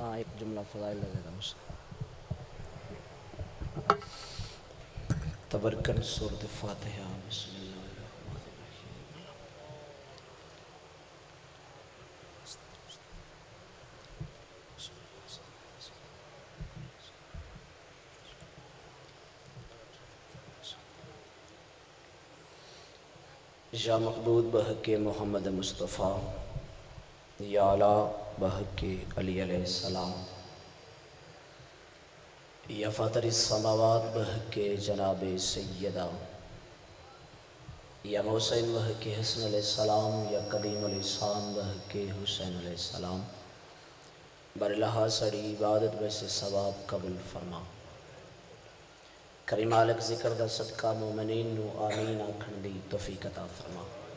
ہاں ایک جملہ فضائل لگے گا اس تبرکن سورۃ فاتحہ بسم اللہ الرحمن الرحیم یا مقبود بحق محمد مصطفیٰ یا اعلیٰ بحق علی علیہ السلام یا فاطر السماوات بحق جناب سیدہ یا محسن بحق حسن علیہ السلام یا قدیم الاسلام بحق حسین علیہ السلام برلہا سڑی عبادت بس ثواب قبول فرما کریم مالک ذکر دا صدقہ مومنین نو آمین آکھن دی توفیق عطا فرما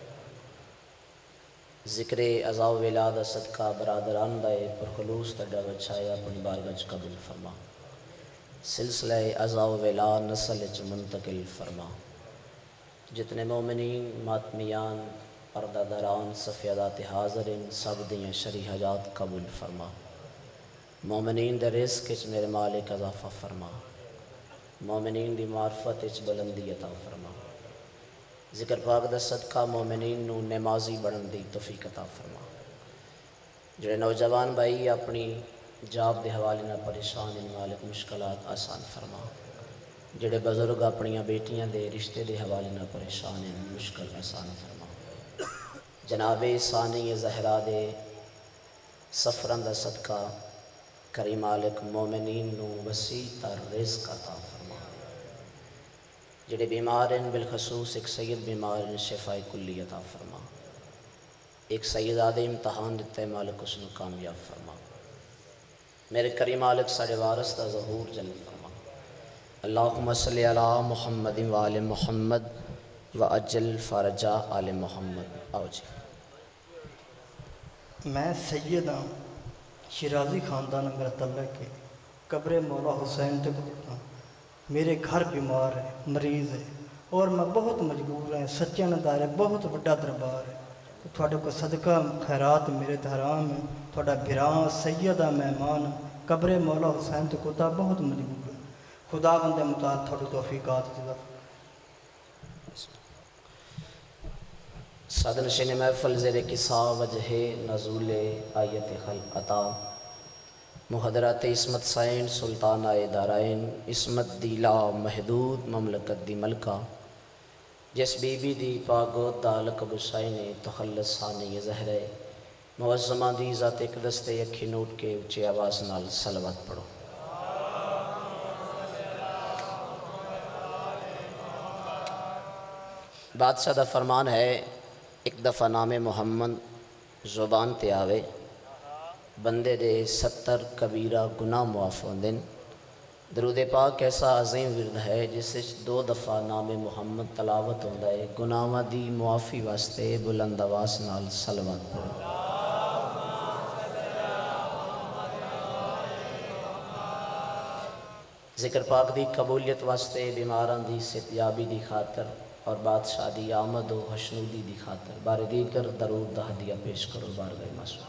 ذکر عزا و ولا دا صدقہ برادران دائے پر خلوص تڈا بچایا اپنی بارگاہ قبول فرما سلسلہ عزا و ولا نسل چ منتقل فرما جتنے مومنین ماتمیان پردہ دران صفیدات حاضرین سب دیاں شرعی حاجات قبول فرما مومنین دے رزق وچ میرے مالک اضافہ فرما مومنین دی معرفت وچ بلندی عطا فرما ذکر پاک دا صدقہ مومنین نو نمازی بڑھن دی توفیق عطا فرما جڑے نوجوان بھائی اپنی جاب دے حوالے نہ پریشان ان مالک مشکلات آسان فرما جڑے بزرگ اپنیاں بیٹیاں دے رشتے دے حوالے نہ پریشان ان مشکل آسان فرما جناب ثانی زہرا دے سفران دا صدقہ کریم مالک مومنین نو وسیع تر رزق عطا فرما جڑے بیمار ہیں بالخصوص ایک سید بیمار ہیں شفاء کلی عطا فرما ایک سید آدھے امتحان دیتے مالک اس نے کامیاب فرما میرے کریم مالک ساڑے وارث دا ظہور جل فرما اللہم صلی علی محمد و آل محمد و اجل فرجا آل محمد آؤ جی میں سید ہوں شیرازی خاندان میرا تعلق ہے قبر مولا حسین تک ہوتا ہوں میرے گھر بیمار ہے مریض ہے اور میں بہت مجبور ہے سچے ندار ہے بہت بڑا دربار ہے تھوڑے کو صدقہ خیرات میرے دھرام ہے تھوڑا بھران سیدہ مہمان قبر مولا حسین تک ہوتا بہت مجبور ہے خدا بندے مطابق تھوڑے توفیقات جدا صدنشین محفل زیر کسا وجہ نزول آیت خلق عطا محضرات عصمت سائن سلطان آئے دارائن عصمت دی لا محدود مملکت دی ملکہ جس بی بی دی پاگوت دا لقب سائن تخلص ثانی زہرے معظمہ دی ذات اقدس تے یکھی نوٹ کے اچھے آواز نال صلوات پڑھو بادشاہ دا فرمان ہے ایک دفعہ نام محمد زبان تے آوے بندے دے 70 کبیرہ گناہ معاف ہوندن درود پاک ایسا عظیم ورد ہے جس سے 2 دفعہ نام محمد تلاوت ہوندا ہے گناہاں دی معافی واسطے بلند آواز نال صلوات پڑھو ذکر پاک دی قبولیت واسطے بیماران دی صحتیابی دی خاطر اور بادشاہ دی آمد و حشنودی دی خاطر بار دیگر درود دا ہدیہ پیش کرو بارگاہ معصوم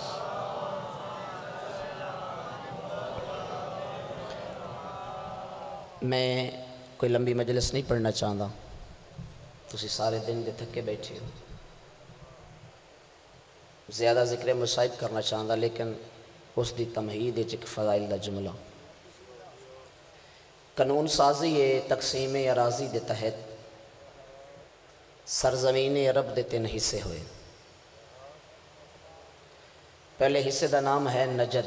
میں کوئی لمبی مجلس نہیں پڑھنا چاہتا تسی سارے دن دے تھکے بیٹھے ہو زیادہ ذکر مصائب کرنا چاہتا لیکن اس دی تمہید ایک فضائل دا جملہ قانون سازی تقسیم اراضی دے تحت سرزمین عرب دے 3 حصے ہوئے پہلے حصے دا نام ہے نجد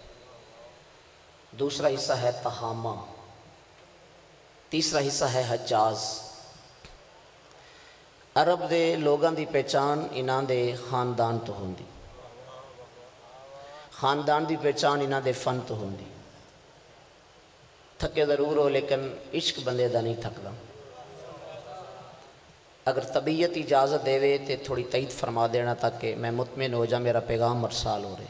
دوسرا حصہ ہے تہامہ تیسرا حصہ ہے حجاز عرب دے لوگاں دی پہچان انہاں دے خاندان تو ہوندی خاندان دی پہچان انہاں دے فن تو ہوندی تھکے ضرور ہو لیکن عشق بندے دا نہیں تھکدا اگر طبیعت اجازت دے وے تے تھوڑی تائید فرما دینا تاکہ میں مطمئن ہو جا میرا پیغام مرسال ہو رہے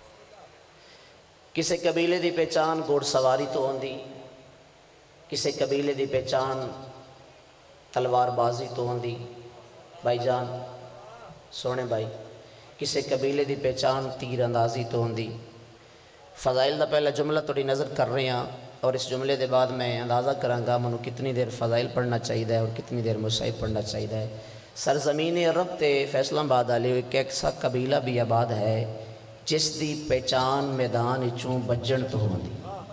کسے قبیلے دی پہچان گھوڑ سواری تو ہوندی کسے قبیلے دی پہچان تلوار بازی تو ہوندی بھائی جان سونے بھائی کسے قبیلے دی پہچان تیر اندازی تو ہوندی فضائل دا پہلا جملہ تھوڑی نظر کر رہے ہیں اور اس جملے دے بعد میں اندازہ کرانگا منو کتنی دیر فضائل پڑھنا چاہیے اور کتنی دیر مصائب پڑھنا چاہیے۔ سرزمین عرب تے فیصلہ آباد والے ایک ایسا قبیلہ بھی آباد ہے جس دی پہچان میدان چوں بجن تو ہوندی۔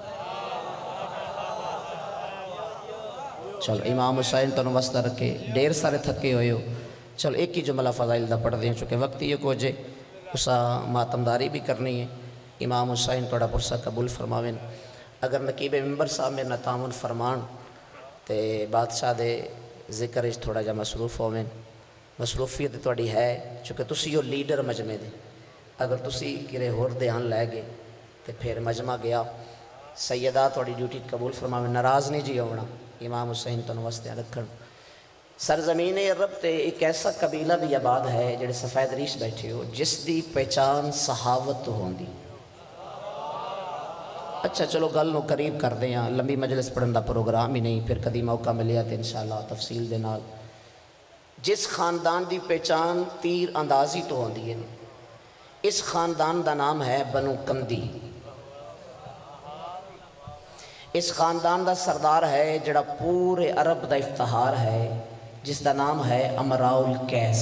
چلو امام حسین تو واسطہ رکھے، ڈیر سارے تھکے ہوئے ہو، چلو ایک ہی جملہ فضائل دا پڑھ دیں چونکہ وقت یہ کو جے اسا ماتمداری بھی کرنی ہے۔ امام حسین توڑا پرسہ قبول فرماویں۔ اگر نقیب ممبر صاحب میں تعاون فرمان تے بادشاہ دے ذکر اس تھوڑا جا مصروف ہوئیں۔ مصروفیت توڑی ہے چونکہ تسی ہو لیڈر مجمع دے، اگر تسی کرے ہور دھیان لے گے تو پھر مجمع گیا۔ سیدہ توڑی ڈیوٹی قبول فرماویں، ناراض نہیں جی ہونا، امام حسین تو واسطے رکھن۔ سرزمین عرب تے ایک ایسا قبیلہ بھی آباد ہے جڑے سفید ریش بیٹھے ہو جس دی پہچان صحاوت تو ہوندی۔ اچھا چلو گل نو قریب کر دیں، لمبی مجلس پڑھن دا پروگرام ہی نہیں، پھر کدی موقع ملیا تو انشاءاللہ تفصیل دے نال۔ جس خاندان دی پہچان تیر اندازی تو ہوندی ہے، اس خاندان دا نام ہے بنو کندی۔ اس خاندان دا سردار ہے جڑا پورے عرب دا افتخار ہے، جس دا نام ہے امراء القیس۔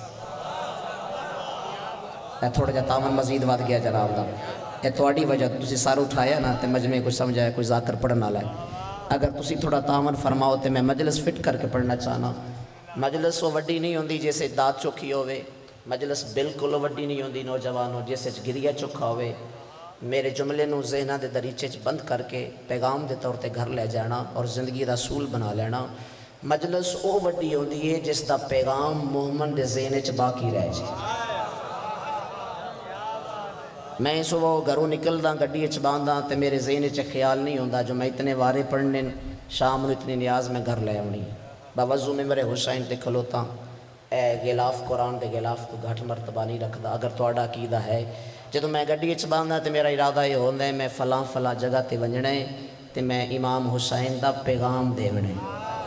تھوڑا جا تعاون مزید واد گیا جناب دا، یہ تھوڑی وجہ تسی سار اٹھایا نا تے مجمع کوئی سمجھایا کوئی ذاکر پڑھنا لائے۔ اگر تسی تھوڑا تعاون فرماؤ تے میں مجلس فٹ کر کے پڑھنا چاہنا۔ مجلس وہ وڈی نہیں ہوندی جیسے دات چوکھی ہوئے، مجلس بالکل وڈی نہیں ہوندی نوجوانوں جیسے گریہ چکھا ہوئے۔ میرے جملے نو ذہنہ دے دریچے بند کر کے پیغام دے طور تے گھر لے جانا اور زندگی دا اصول بنا لینا۔ مجلس او وڈی ہوندی ہے جس دا پیغام مومن دے ذہن چ باقی رہ جائے۔ میں صبح گھروں نکل دا گڈی باندھا تے میرے ذہن چ خیال نہیں ہوندا جو میں اتنے وارے پڑھنے شام نو اتنی نیاز میں گھر لے آنی۔ باوضو میں میرے حسین تے کھلوتا، اے غلاف قرآن دے غلاف کو گھٹ مرتبہ نہیں رکھدا۔ اگر تہاڈا عقیدہ ہے جدوں میں گڈی باندھا تے میرا ارادہ یہ ہوندا ہے میں فلاں فلاں جگہ تے ونجنا ہے تے میں امام حسین دا پیغام دیونا ہے۔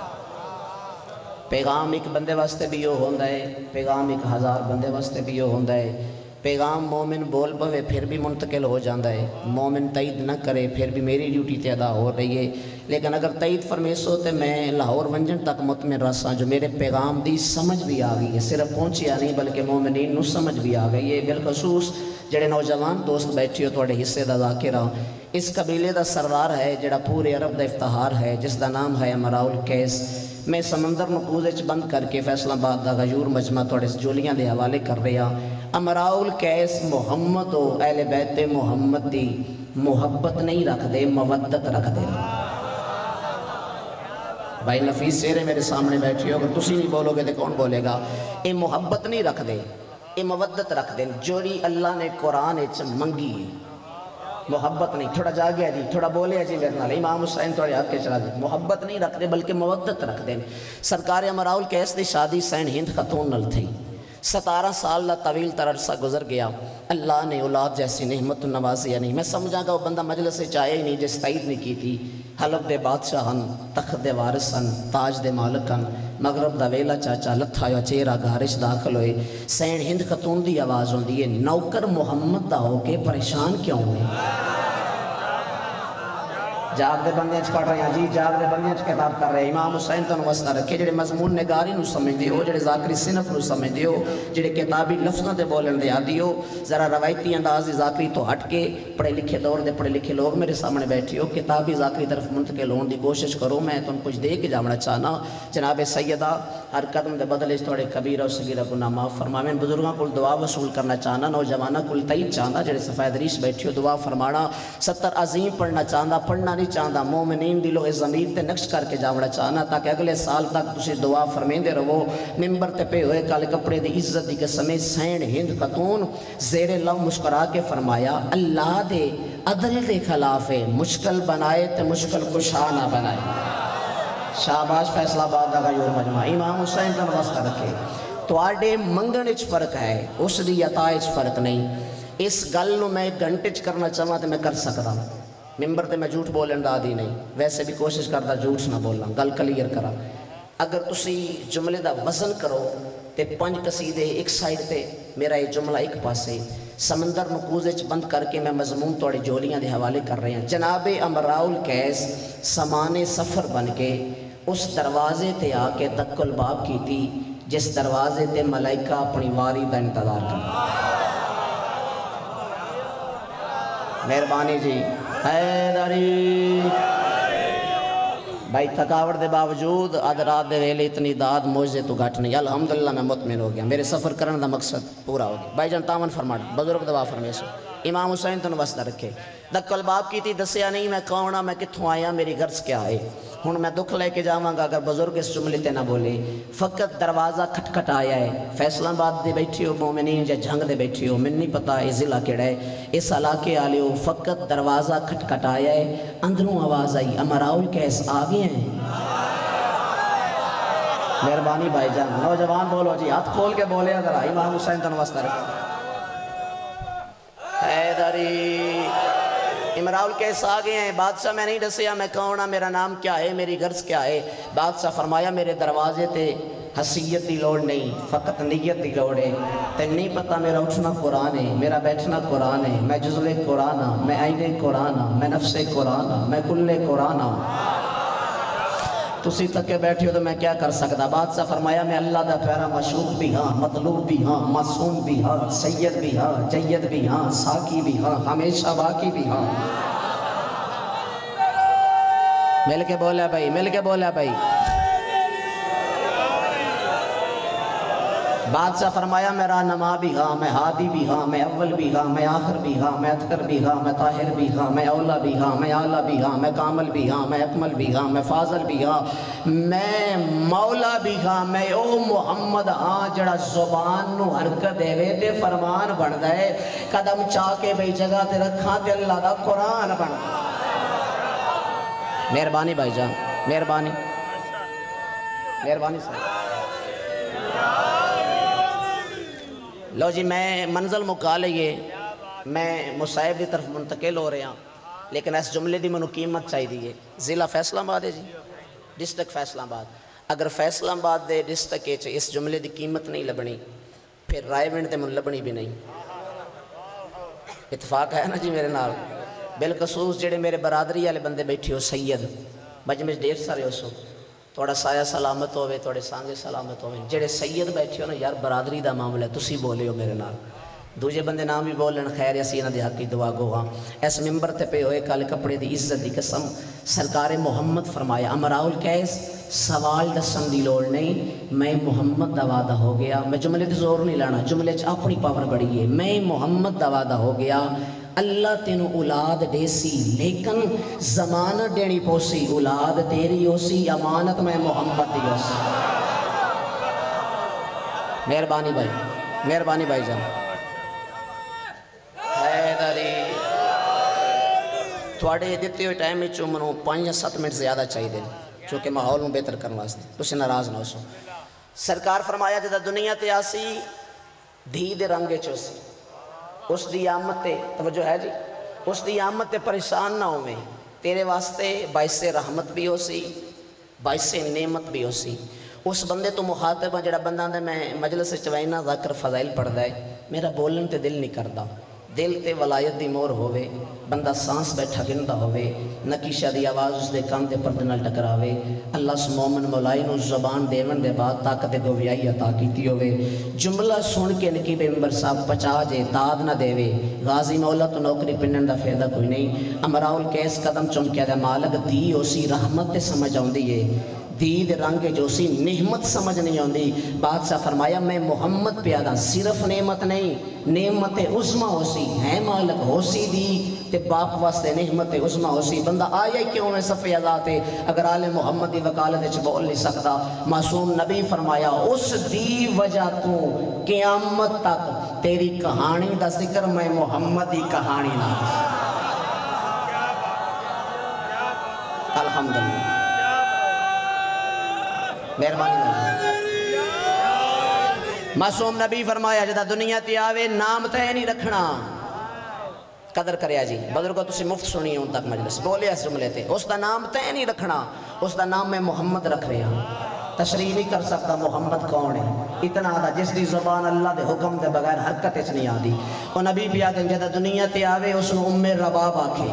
پیغام ایک بندے واسطے بھی یہ ہوندا ہے، پیغام ایک ہزار بندے واسطے بھی یہ ہوندا ہے۔ پیغام مومن بول پوے پھر بھی منتقل ہو جاندہ ہے، مومن تائید نہ کرے پھر بھی میری ڈیوٹی تے ادا ہو رہی ہے۔ لیکن اگر تائید فرمیسو تے میں لاہور ونجن تک مطمئن رساں جو میرے پیغام دی سمجھ بھی آ گئی ہے، صرف پہنچیا نہیں بلکہ مومنین نو سمجھ بھی آ گئی ہے۔ بالخصوص جڑے نوجوان دوست بیٹھے ہو توڑے حصے دا ذاکرہ، اس قبیلے دا سردار ہے جڑا پورے عرب دا افتخار ہے جس دا نام ہے امراء القیس۔ میں سمندر نو کوزے چ بند کر کے فیصلہ آباد دا غیور مجمع توڑے جولیاں دے حوالے کر رہا۔ امراء القیس محمد و اہل بیت محمد دی محبت نہیں رکھ دے، مودت رکھ دے۔ بھائی نفیس چہرے میرے سامنے بیٹھے ہو، اگر تسی نہیں بولو گے تو کون بولے گا؟ اے محبت نہیں رکھ دے، اے مودت رکھ دے، جوڑی اللہ نے قرآن اچ منگی ہے۔ محبت نہیں، تھوڑا جا گیا جی، تھوڑا بولے جی میرے نال، امام حسین تھوڑے ہاتھ کے چلا دے، محبت نہیں رکھ دے بلکہ مودت رکھ دے۔ سرکار امراء القیس دی شادی سین ہند خاتون نال تھی۔ 17 سال دا طویل تر عرصہ گزر گیا، اللہ نے اولاد جیسی نعمت نوازی نہیں۔ میں سمجھا گا وہ بندہ مجلس سے چاہے ہی نہیں جس تائید نہیں کی تھی۔ حلب دے بادشاہن، تخت دے وارثن، تاج دے مالکن، مغرب دا ویلا چاچا لتھا یا چہرہ گھارش داخل ہوئے، سین ہند خاتون دی آواز ہوندی ہے، نوکر محمد دا ہو کے پریشان کیوں ہوئے؟ جاگ دے بندے اچھ پڑھ رہے ہیں جی، جاگ دے بندے اچھ کتاب کر رہے ہیں۔ امام حسین تو واسطہ رکھے جڑے مضمون نگاری نو سمجھ دیو، جڑے ذاکری صنف نو سمجھ دیو، جڑے کتابی لفظوں دے بولن دے آدیو، ذرا روایتی انداز ذاکری تو ہٹ کے پڑھے لکھے دور دے پڑھے لکھے لوگ میرے سامنے بیٹھے ہو، کتابی ذاکری طرف منتقل ہون دی کوشش کرو۔ میں تم کچھ دے کے جامنا چاہنا۔ جناب سیدہ ہر قدم دے بدلے تھوڑے کبیرہ و صغیرہ گناہ معاف فرماویں۔ بزرگاں کل دعا وصول کرنا چاہنا، نوجوانہ کل تائید چاہنا، جڑے سفید ریش بیٹھے ہو دعا فرمانا، 70 عظیم پڑھنا چاہنا، پڑھنا نہیں چاہنا، مومنین دلو ضمیر تے نقش کر کے جاوڑا چاہنا تاکہ اگلے سال تک تسی دعا فرمیندے رہو۔ ممبر تے پہ ہوئے کالے کپڑے دی عزت دی قسمیں سین ہند خاتون زیر لو مسکرا کے فرمایا، اللہ دے عدل دے خلاف مشکل بنائے تے مشکل کشا نہ بنائے۔ شاباش فیصلہ آباد دا غیور مجمع، امام حسین کا واسطہ رکھے۔ تو آڈے منگن اچ فرق ہے، اس دی عطا اچ فرق نہیں۔ اس گل نو میں گھنٹے چ کرنا چاہاں تے میں کر سکتا ہوں۔ ممبر تے میں جھوٹ بولن دا عادی نہیں، ویسے بھی کوشش کرتا جھوٹ نہ بولنا، گل کلیئر کرا۔ اگر تسی جملے دا وزن کرو تے 5 قصیدے ایک سائیڈ تے، میرا یہ جملہ ایک پاسے، سمندر نکوزے چ بند کر کے میں مضمون توڑی جولیاں دے حوالے کر رہے ہیں. جناب امراء القیس سامان سفر بن کے اس دروازے تے آ کے دق الباب کی تھی جس دروازے تے ملائکہ اپنی واری دا انتظار کر. مہربانی جی. حیدری بھائی تھکاوٹ دے باوجود آدھ رات دے ویلے اتنی داد موجزے تو گھٹ نہیں. الحمدللہ میں مطمئن ہو گیا, میرے سفر کرنے دا مقصد پورا ہو گیا. بھائی جان تامن فرما بزرگ دعا فرمائے سو امام حسین تنو وسدہ رکھے. دق الباب کی تھی دسیا نہیں میں کون ہاں میں کتھوں آیا میری غرض کیا ہے. ہن میں دکھ لے کے جاواں گا اگر بزرگ اس جملے تے نہ بولے. فقط دروازہ کھٹکھٹ آیا ہے. فیصلہ آباد دے بیٹھی ہو مومنین یا جھنگ دے بیٹھی ہو من نہیں پتا یہ ضلع کیڑا ہے اس علاقے والے ہو. فقط دروازہ کھٹکھٹ آیا ہے. اندروں آواز آئی امراء القیس آ گئے ہیں. مہربانی بھائی جان نوجوان بولو جی ہاتھ کھول کے بولے ذرا امام حسین تنو وسدہ رکھے. حیدری امراء القیس آ گئے ہیں. بادشاہ میں نہیں دسیا میں کون ہاں میرا نام کیا ہے میری غرض کیا ہے. بادشاہ فرمایا میرے دروازے تے حسیت دی لوڑ نہیں فقط نیت دی لوڑ ہے. تے نہیں پتا میرا اٹھنا قرآن ہے میرا بیٹھنا قرآن ہے. میں جزو قرآن ہاں میں عین قرآن ہاں میں نفس قرآن ہاں میں کل قرآن ہاں. تسی تک کے بیٹھے ہو تو میں کیا کر سکتا. بادشاہ فرمایا میں اللہ دا پیارا مشوق بھی ہاں مطلوب بھی ہاں معصوم بھی ہاں سید بھی ہاں جید بھی ہاں ساکی بھی ہاں ہمیشہ باقی بھی ہاں. مل کے بولا بھائی مل کے بولا بھائی. بادشاہ فرمایا میں رہنما بھی ہاں میں ہادی بھی ہاں میں اول بھی ہاں میں آخر بھی ہاں میں اتقر بھی ہاں میں طاہر بھی ہاں میں اولا بھی ہاں میں اعلیٰ بھی ہاں میں کامل بھی ہاں میں اکمل بھی ہاں میں فاضل بھی ہاں میں مولا بھی ہاں میں او محمد ہاں جڑا زبان نو حرکت دے وے تے فرمان بن دے. قدم چاہ کے بھئی جگہ تے رکھاں تے اللہ دا قرآن بن. مہربانی بھائی جان مہربانی مہربانی صاحب. لو جی میں منزل مکا لئیے میں مصائب دی طرف منتقل ہو رہے ہیں لیکن اس جملے دی منو قیمت چاہی دیئے. ضلع فیصلہ آباد ہے جی ڈسٹرکٹ فیصلہ آباد. اگر فیصلہ آباد دے ڈسٹرکٹ اس جملے دی قیمت نہیں لبنی پھر رائے ونڈ تے من لبنی بھی نہیں. اتفاق ہے نا جی میرے نال. بالخصوص جڑے میرے برادری والے بندے بیٹھے ہو سید مجمع ڈیر سارے ہو سو تھوڑا سایہ سلامت ہوئے تھوڑے سانگے سلامت ہوئے. جڑے سید بیٹھے ہو نا یار برادری دا معاملہ ہے تسی بولے ہو میرے نال. دوجے بندے نام بھی بولن خیر اسی انہاں دے حق کی دعا گو ہاں. اس ممبر تے پہ ہوئے کل کپڑے دی عزت دی قسم سرکار محمد فرمایا امراء القیس سوال دسن دی لوڑ نہیں میں محمد دا وعدہ ہو گیا. میں جملے تے زور نہیں لانا جملے چ اپنی پاور بڑی ہے. میں محمد دا وعدہ ہو گیا اللہ تینوں اولاد دیسی لیکن زمانت دینی پوسی اولاد تیری ہوسی امانت میں محمد دی ہوسی. مہربانی بھائی جان. حیدری تھوڑے دیتے ہوئے ٹائم میں منوں 5 یا 7 منٹ زیادہ چاہیے دیں چونکہ ماحول میں بہتر کرنے واسطے تسی ناراض نہ ہو سو. سرکار فرمایا جدا دنیا تے آسی دھی دے رنگے چوسی اس دی آمد تے توجہ ہے جی اس دی آمد تے پریشان نہ ہوئے تیرے واسطے باعث رحمت بھی ہو سی باعث نعمت بھی ہو سی. اس بندے تو مخاطب جڑا بندہ دے میں مجلس چوائنا ذکر فضائل پڑھ دے میرا بولن تے دل نہیں کردا. دل تے ولایت دی مور ہوئے بندہ سانس بیٹھا گندا ہوئے نکیشہ دی آواز اس دے کان دے پردے نال ٹکراوے اللہ سے مومن مولائی نو زبان دیون دے بعد طاقت گویائی عطا کیتی ہوئے. جملہ سن کے نکی ممبر صاحب پچا جے داد نہ دے وے غازی مولا تو نوکری پنن دا فائدہ کوئی نہیں. امراء القیس قدم چون کیا دے مالک دی اسی رحمت تے سمجھ آؤندی ہے دید رنگ جو سی نعمت سمجھ نہیں آندی. بادشاہ فرمایا میں محمد پیادا صرف نعمت نہیں نعمت عظمہ ہو سی ہے مالک ہو سی دی تے باپ واسطے نعمت عظمہ ہو سی. بندہ آیا کیوں میں صفحہ ذاتے اگر آل محمد دی وکالت اچھ بول نہیں سکتا. معصوم نبی فرمایا اس دی وجہ تو قیامت تک تیری کہانی دا ذکر میں محمد دی کہانی نہ. الحمدللہ مہربانی. معصوم نبی فرمایا جدا دنیا تے آوے نام تے نہیں رکھنا قدر کریا جی بزرگو تسی مفت سنی ہوں تک مجلس بولے اس جملے تے اس دا نام تے نہیں رکھنا اس دا نام میں محمد رکھ رہے ہیں. تشریح نہیں کر سکتا محمد کون ہے، اتنا آدھا جس دی زبان اللہ دے حکم دے بغیر حرکت اچ نہیں آدھی۔ وہ نبی بھی آدھے جدہ دنیا تے آوے اس نے ام رباب آکھے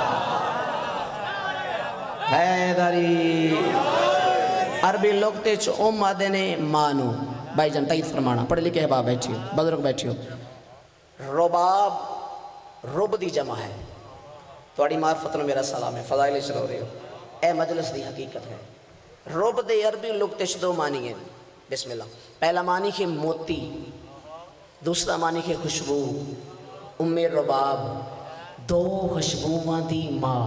حیدری، عربی لغتے چ ام آدھے نے مانو۔ بھائی جان تائید فرمانا، پڑھے لکھے احباب بیٹھی ہو، بزرگ بیٹھی ہو۔ رباب رب دی جمع ہے، توڑی معرفت نے میرا سلام ہے، فضائل چلو رہے ہو، اے مجلس دی حقیقت ہے۔ رب دے عربی لغتے چ دو معنی ہیں، بسم اللہ۔ پہلا معنی ہے موتی، دوسرا معنی ہے خوشبو۔ ام رباب دو خوشبوواں دی ماں،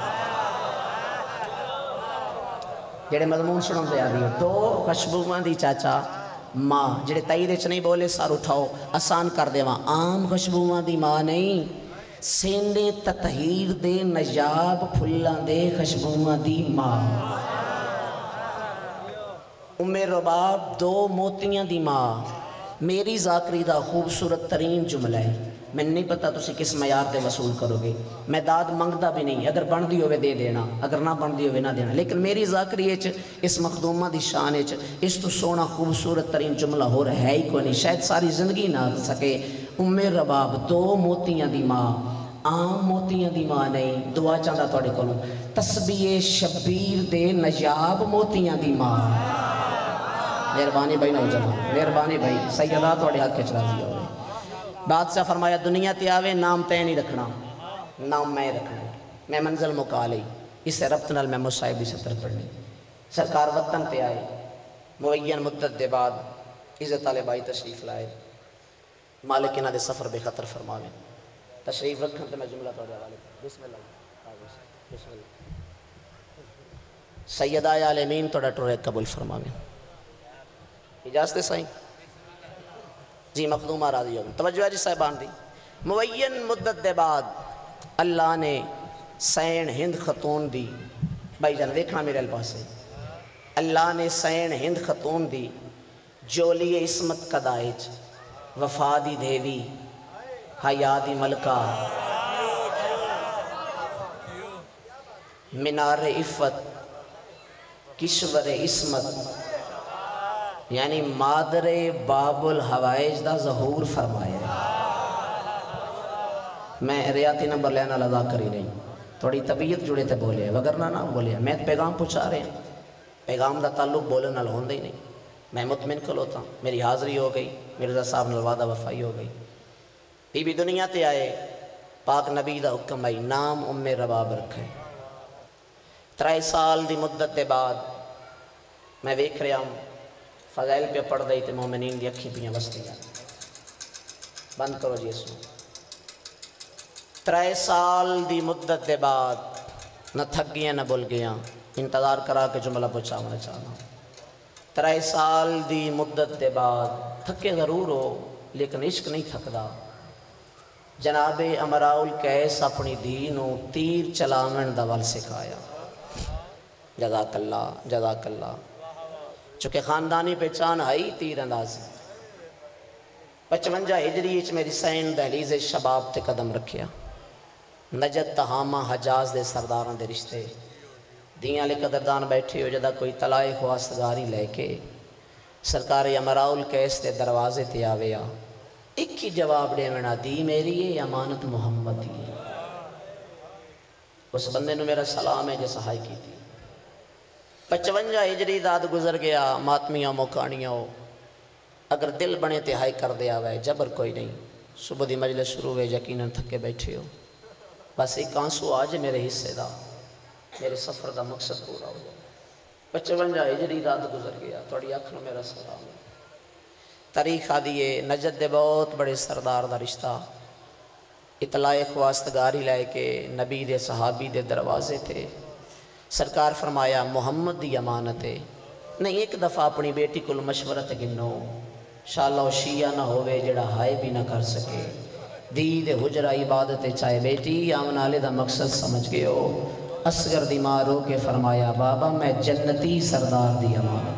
جڑے مضمون سنوں دے آ رہی ہو، دو خوشبوواں دی چاچا ماں، جڑے تائید چ نہیں بولے سار اٹھاؤ آسان کر دے وہاں، عام خوشبوواں دی ماں نہیں، سینے تطہیر دے نجاب پھلاں دے خوشبوواں دی ماں۔ ام رباب دو موتیاں دی ماں، میری ذاکری دا خوبصورت ترین جملہ ہے۔ میں نہیں پتا تسی کس معیار تے وصول کرو گے، میں داد منگدا بھی نہیں، اگر بن دی ہوئے دے دینا، اگر نہ بن دی ہوئے نہ دینا، لیکن میری ذاکری اس مخدومہ دی شان اس تو سونا خوبصورت ترین جملہ ہو رہا ہے ہی کوئی نہیں، شاید ساری زندگی نہ سکے۔ ام رباب دو موتیاں دی ماں، عام موتیاں دی ماں نہیں، دعا چاہتا توڑے کولوں، تسبیح شبیر دے نجاب موتیاں دی ماں۔ مہربانی بھائی نہ ہو جانا، مہربانی بھائی، سیدہ توڑے حق کے چلا دیا ہوئے۔ بادشاہ فرمایا دنیا تے آوے نام تے نہیں رکھنا، نام میں رکھنا، میں منزل مکا لئی، اس سے ربط نال میں مصائب دی ستر پڑھنی۔ سرکار وطن تے آئے، معین مدت دے بعد عزت والے بھائی تشریف لائے، مالک انہاں دے سفر بے خطر فرماوے۔ تشریف رکھن تے میں جملہ توڑے حوالے بسم اللہ، بسم اللہ۔ سیدہ عالمین توڑا ٹورے قبول فرماوے، اجازت سائیں جی مخدومہ راضی ہوگی، توجہ ہے جی صاحبان دی۔ معین مدت دے بعد اللہ نے سین ہند خاتون دی، بھائی جان دیکھنا میرے الپاس سے، اللہ نے سین ہند خاتون دی جولی عصمت قدائج، وفا دی دیوی، حیا دی ملکہ، منار عفت، کشور عصمت، یعنی مادر باب الحوائج دا ظہور فرمایا ہے۔ میں ریاتی نمبر لینا لذا کری نہیں، تھوڑی طبیعت جڑے تے بولے وگرنہ نہ بولے، میں پیغام پہنچا رہے ہیں، پیغام دا تعلق بولے نہ ہوندہ ہی نہیں، میں مطمئن کھلوتا ہوں، میری حاضری ہو گئی، مرزا صاحب نے وعدہ وفائی ہو گئی۔ بی بی دنیا تے آئے، پاک نبی دا حکم آئی، نام ام رباب رکھے۔ 3 سال دی مدت دے بعد میں ویکھ رہا ہوں فضائل پہ پڑھ دئی تے مومنین دی اکھی پیاں بستی ہیں، بند کرو جی اس میں۔ 3 سال دی مدت دے بعد نہ تھک گیا نہ بول گیا، انتظار کرا کے جملہ پہنچانا چاہنا۔ 3 سال دی مدت دے بعد تھکے ضرور ہو لیکن عشق نہیں تھکدا، جناب امراء القیس اپنی دینوں تیر چلاون دا ول سکھایا۔ جزاک اللہ، جزاک اللہ، چونکہ خاندانی پہچان ہائی تیر انداز۔ 55 ہجری اچ میری سین دہلیز شباب تے قدم رکھیا، نجد تہامہ حجاز دے سرداران دے رشتے، دیاں لے قدردان بیٹھے ہو جدہ کوئی طلائے خواستگاری لے کے سرکار امراء القیس دے دروازے تے آویا، ایک ہی جواب دے منا دی میری یہ امانت محمد دی۔ اس بندے نے میرا سلام ہے جیسا ہائی کی تھی۔ 55 ہجری داد گزر گیا، ماتمیاں موکانیاں ہو، اگر دل بنے تے ہائی کر دیا ہوئے، جبر کوئی نہیں، صبح دی مجلس شروع ہوئے، یقیناً تھکے بیٹھے ہو، بس ایک آنسو آج میرے حصے دا، میرے سفر دا مقصد پورا ہو جائے۔ 55 ہجری داد گزر گیا، توڑی آنکھوں میرا سلام ہے۔ تاریخ آدھیے نجد دے بہت بڑے سردار دا رشتہ، اطلاع خواستگاری لائے کے نبی دے صحابی دے دروازے تھے، سرکار فرمایا محمد دی امانت ہے، نہیں ایک دفعہ اپنی بیٹی کو مشورت گنو، شاءاللہ شیعہ نہ ہوئے جڑا ہائے بھی نہ کر سکے، دید حجرہ عبادت چاہے بیٹی آمنالے دا مقصد سمجھ گئے ہو، اصغر دی ماں رو کے فرمایا بابا میں جنتی سردار دی امانت۔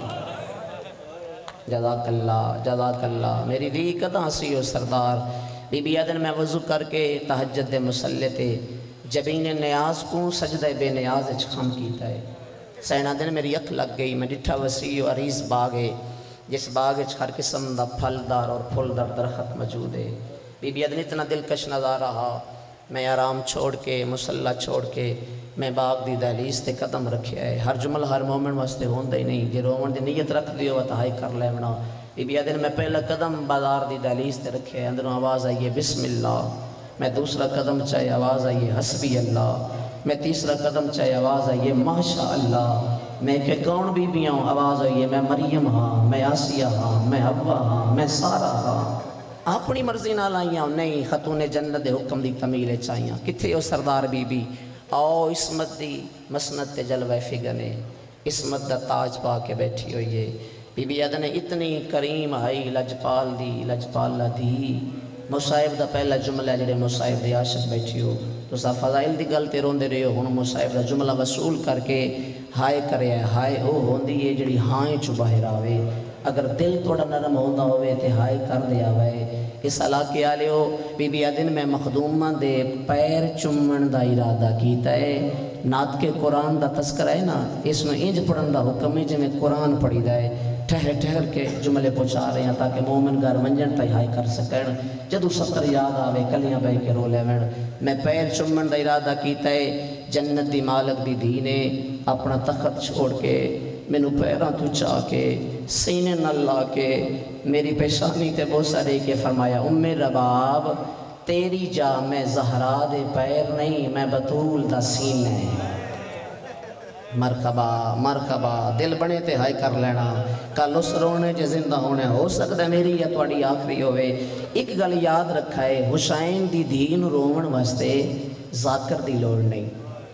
جزاک اللہ، جزاک اللہ، میری دی کدھاں سی ہو سردار۔ بی بی آدن میں وضو کر کے تہجد دے مسلح تے جبین نیاز کو سجدہ بے نیاز اچ خم کیتا ہے، سینا دن میری اکھ لگ گئی، میں ڈٹھا وسیع و عریض باغ ہے جس باغ ہر قسم دا پھلدار اور پھولدار درخت موجود ہے۔ بی بی ادن اتنا دلکش نظارہ رہا، میں آرام چھوڑ کے مصلی چھوڑ کے میں باغ دی دہلیز تے قدم رکھیا ہے۔ ہر جمل ہر مومن واسطے ہوندا ہی نہیں، جے رومن دی نیت رکھ دیو تو ہائی کر لیونا۔ بی بی ادن میں پہلا قدم بازار دی دہلیز تے رکھیا ہے، اندروں آواز آئی ہے بسم اللہ، میں دوسرا قدم چاہے آواز آئی ہے حسبی اللہ، میں تیسرا قدم چاہے آواز آئی ہے ماشاء اللہ، میں کہ کون بی بیاں آواز آئی ہے میں مریم ہاں، میں آسیہ ہاں، میں حوا ہاں، میں سارا ہاں۔ اپنی مرضی نہ لائیاں نہیں، خاتون جنت دے حکم دی کمیل چاہیاں۔ کتھے او سردار بی بی آؤ عصمت دی مسند تے جلوہ فگنے، عصمت دا تاج پا کے بیٹھی ہوئی ہے۔ بی بی ادن اتنی کریم ہائی لجپال دی لجپالہ دی۔ مصائب دا پہلا جملہ ہے جڑے مصائب دی عاشق بیٹھی ہو تو سا فضائل دی گل تے روندے رہے ہو، ہن مصائب دا جملہ وصول کر کے ہائے کرے ہے۔ ہائے او ہوندی ہے جڑی ہائیں چو باہر آوے، اگر دل توڑا نرم ہوندا ہوئے تے ہائے کر دیا ہوئے۔ اس علاقے آلے ہو بی بی ادن میں مخدومہ دے پیر چمن دا ارادہ کیتا ہے۔ نات کے قرآن دا تذکرہ ہے نا، اس میں انج پڑھن دا حکم ہے جی میں قرآن پڑھی دائے، ٹھہر ٹھہر کے جملے پہنچا رہے ہیں تاکہ مومن گھر منجن تائی ہائی کر سکن۔ جدو سطر یاد آوے کلیاں بے کے رو لیون، میں پیر چمن دا ارادہ کیتا ہے، جنت دی مالک دی دھی نے اپنا تخت چھوڑ کے مینوں پیراں تو چاہ کے سینے نہ لا کے میری پیشانی تے بوسہ دے کے فرمایا ام رباب تیری جا میں زہرا دے پیر نہیں، میں بطول دا سینے۔ مرحبا مرحبا، دل بنے تے ہائے کر لینا، کل اس رونے جے زندہ ہونے ہو سکتا ہے میری یا تواڈی آخری ہوئے۔ ایک گل یاد رکھا ہے، حسین دی دین رومن واسطے ذاکر دی لوڑ نہیں،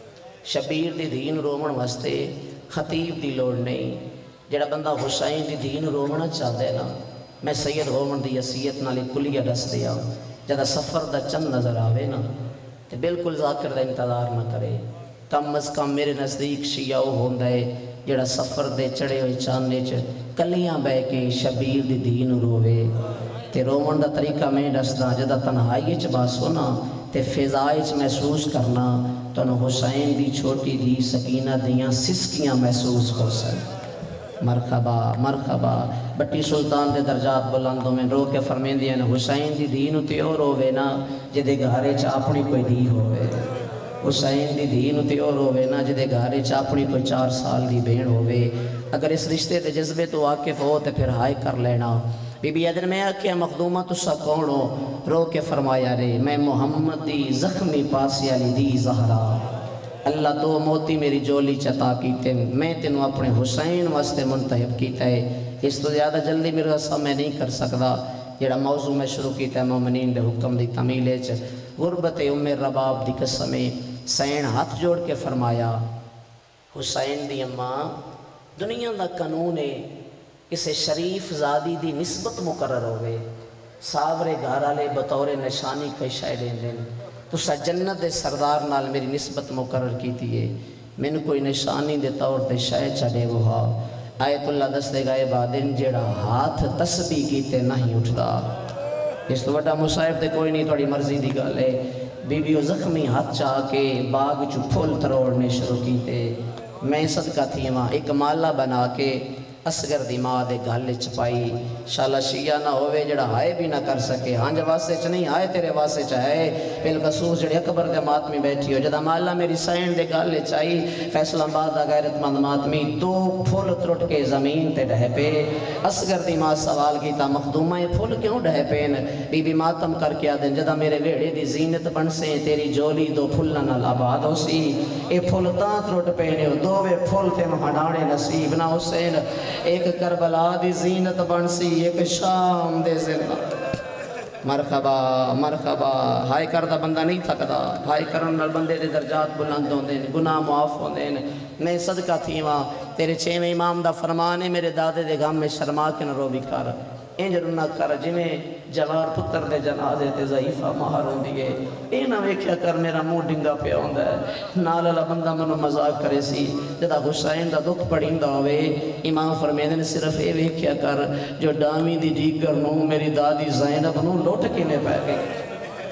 شبیر دی دین رومن واسطے خطیب دی لوڑ نہیں۔ جڑا بندہ حسین دی دین رومنا چاہتا ہے نا، میں سید رومن دی حیثیت نالی کلیہ دس دیا، جدہ سفر دا چند نظر آوے نا تے بالکل ذاکر دا انتظار نہ کرے۔ کم از کم میرے نزدیک شیعہ ہوندہ ہے جڑا سفر دے چڑے ہوئے چاندے چ کلیاں بے کے شبیر دی دین روے تے رومن دا طریقہ میں دسدا، جدہ تنہائی چ باسو نا تے فضائی چ محسوس کرنا تو حسین دی چھوٹی دی سکینہ دیاں سسکیاں محسوس ہو سکیں۔ مرحبا مرحبا، بٹی سلطان دے درجات بلندوں میں رو کے فرمیندی ہیں حسین دی دین تے اور ہوئے نا جدے گھارے چا اپنی کوئی دی ہوئے، حسین دی دین تے اور ہوئے نا جدے گھارے چا اپنی کوئی 4 سال دی بین ہوئے۔ اگر اس رشتے دے جذبے تو واقف ہو تے پھر ہائے کر لینا۔ بی بی ادن میں آکھیا مخدومہ تسا کون ہو؟ رو کے فرمایا رے میں محمد دی زخمی پاسی علی دی زہرا، اللہ تو موتی میری جولی چتا کیتے، میں تینوں اپنے حسین واسطے منتحب کیتا ہے۔ اس تو زیادہ جلدی میرا سا میں نہیں کر سکتا۔ جڑا موضوع میں شروع کیتا ہے مومنین دے حکم دی تمیلے چ غربت ام رباب دی قسمیں سین ہاتھ جوڑ کے فرمایا حسین دی اماں دنیا دا قانون ہے کسے شریف زادی دی نسبت مقرر ہوئے، ساورے گھارا لے بطور نشانی کئی شاہ دیں دیں تو سا جنت دے سردار نال میری نسبت مقرر کی تھی، میں نے کوئی نشانی دے طور دے شاہ چڑے وہا آیت اللہ دستے گئے بادن جیڑا ہاتھ تسبیح کیتے نہیں اٹھدا۔ اس تو وڈا مصائب دے کوئی نہیں، توڑی مرضی دی گل ہے۔ بی بیو زخمی ہاتھ چاہ کے باغ چو پھول تروڑنے شروع کیتے، میں صدقہ تھی ماں ایک مالا بنا کے اسگر دی ماں دے گھل چپائی، شالا شیعہ نہ ہوئے جڑا ہائے بھی نہ کر سکے، ہاں جا واسے چ نہیں ہائے تیرے واسے چاہے بالخصوص جڑے اکبر دے ماتمی بیٹھی ہو جدا مالا میری سین دے گھل چاہی فیصلہ آباد دا غیرت مند ماتمی دو پھول ترٹ کے زمین تے ڈھے پے۔ اسگر دی ماں سوال کیتا مخدومہ یہ پھول کیوں ڈھے پین؟ بی بی ماتم کر کے آدن جدا میرے ویڑے دی زینت بن سے تیری جولی دو پھولن آباد ہو سی، اے پھول تاں ترٹ پینے دووے پھول تے مہڈانے نصیب نہ حسین، ایک کربلا دی زینت بن سی ایک شام دے زندہ۔ مرحبا مرحبا، ہائے کردہ بندہ نہیں تھکدا، ہائے کرن نال بندے دے درجات بلند ہوندے ہیں، گناہ معاف ہوندے ہیں۔ میں صدقہ تھی ماں تیرے 6ویں امام دا فرمان ہے میرے دادے دے غم میں شرما کے نہ رو بھی کر، انج رنا کر جویں جوار پتر دے جنازے تے ضعیفہ مہار ہوندی ہے، اے نہ ویکھیا کر میرا منہ ڈنگا پیا ہوندا ہے۔ نال والا بندہ منوں مذاق کرے سی جدا حسین دا دکھ پڑیندا ہوئے، امام فرمیندے نے صرف اے ویکھیا کر جو ڈامی دی ڈیگر نوں میری دادی زینب نوں لٹ کے نے پے گئی۔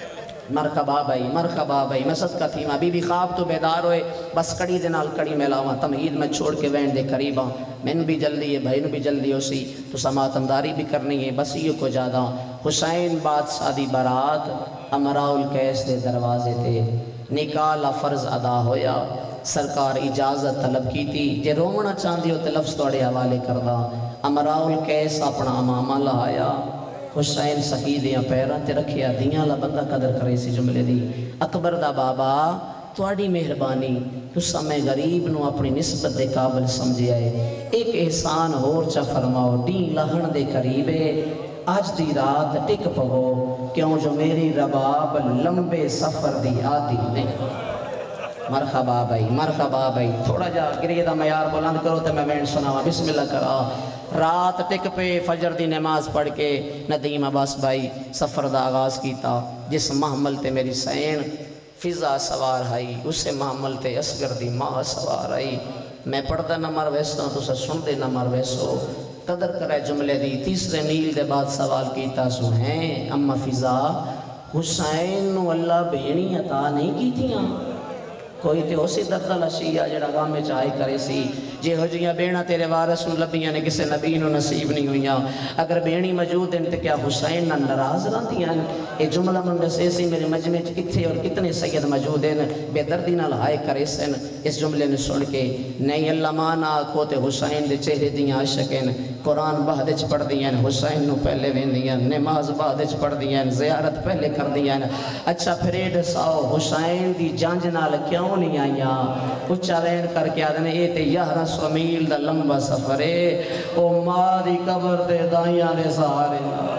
مرحبا بھائی میں صدقہ تھی ماں بی بی خواب تو بیدار ہوئے بس کڑی دے نال کڑی میں لاواں تمہید میں چھوڑ کے وین دے قریباں مین بھی جلدی ہے بھائی نو بھی جلدی ہو سی تو سماتمداری بھی کرنی ہے بس یہ کو جادہ حسین بادشاہ دی برات امراء القیس دے دروازے تے نکاح لا فرض ادا ہویا سرکار اجازت طلب کی تھی جے رومنا چاندی ہو تے لفظ توڑے حوالے کردہ امراء القیس اپنا امامہ لایا حسین سقیدیاں پیرہ تے رکھیا دیاں لا بندہ قدر کرے سی جملے دی اکبر دا بابا تواڈی مہربانی تسا میں غریب نو اپنی نسبت دے قابل سمجھے آئے ایک احسان ہور چا فرماؤ ڈین لہن دے قریبے آج دی رات ٹک پہو کیوں جو میری رباب لمبے سفر دی آدھی نہیں مرحبا بھائی تھوڑا جا گریہ دا معیار بلند کرو تے میں وین سناوا بسم اللہ کرا رات ٹک پہ فجر دی نماز پڑھ کے ندیم عباس بھائی سفر دا آغاز کیتا جس محمل تے میری سین فضا سوار آئی اسے محمل تے اصغر دی ماں سوار آئی میں پڑھتا نہ مر ویسو تو سا سن دے نہ مر ویسو قدر کرے جملے دی تیسرے نیل دے بعد سوال کیتا سو ہیں اما فضا حسین نو اللہ بھینی عطا نہیں کی تھیاں کوئی تے اسی دردہ لشیہ جڑا غام میں چاہے کرے سی جے ہو جیاں بینا تیرے وارث نو لبیاں نے کسے نبی نو نصیب نہیں ہوئیاں اگر بینی موجود ہیں تو کیا حسین نہ ناراض رہتیاں اے جملہ من دسے سی میرے مجمع کتھے اور کتنے سید موجود ہیں بے دردی نہ لہائے کرے سن اس جملے نے سن کے نہیں اللہ مانا آکھو تے حسین دے چہرے دیاں عاشقیں قرآن بہدچ پڑھ دیاں حسین نو پہلے وین دیاں نماز بہدچ پڑھ دیاں زیارت پہلے کر دیاں اچھا پھریڈ ساؤ حسین دی جانج نال کیوں نہیں آئیاں اچھا وین کر کے آدھنے اے تے 1100 میل دا لمبا سفرے او ماری قبر دے دائیاں دے سہارے